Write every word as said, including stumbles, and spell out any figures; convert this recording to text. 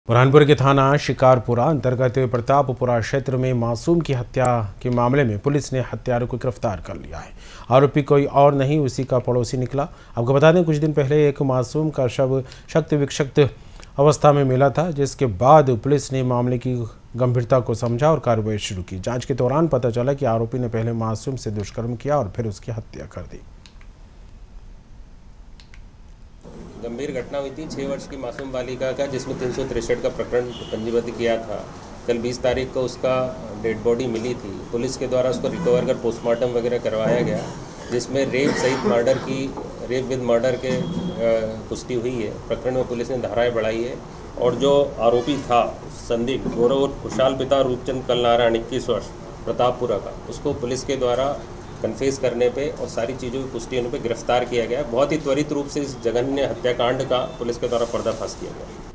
बुरहानपुर के थाना शिकारपुरा अंतर्गत प्रतापपुरा क्षेत्र में मासूम की हत्या के मामले में पुलिस ने हत्यारों को गिरफ्तार कर लिया है। आरोपी कोई और नहीं, उसी का पड़ोसी निकला। आपको बता दें, कुछ दिन पहले एक मासूम का शव शक्त विक्षत अवस्था में मिला था, जिसके बाद पुलिस ने मामले की गंभीरता को समझा और कार्रवाई शुरू की। जांच के दौरान पता चला कि आरोपी ने पहले मासूम से दुष्कर्म किया और फिर उसकी हत्या कर दी। गंभीर घटना हुई थी छः वर्ष की मासूम बालिका का, जिसमें तीन सौ तिरसठ का प्रकरण पंजीबद्ध किया था। कल बीस तारीख को उसका डेड बॉडी मिली थी। पुलिस के द्वारा उसको रिकवर कर पोस्टमार्टम वगैरह करवाया गया, जिसमें रेप सहित मर्डर की रेप विद मर्डर के पुष्टि हुई है। प्रकरण में पुलिस ने धाराएं बढ़ाई है और जो आरोपी था संदिग्ध गौरव कुशाल पिता रूपचंद कलनारायण इक्कीस वर्ष प्रतापपुरा का, उसको पुलिस के द्वारा कन्फेस करने पे और सारी चीज़ों की पुष्टि होने पे गिरफ्तार किया गया। बहुत ही त्वरित रूप से इस जघन्य हत्याकांड का पुलिस के द्वारा पर्दाफाश किया गया।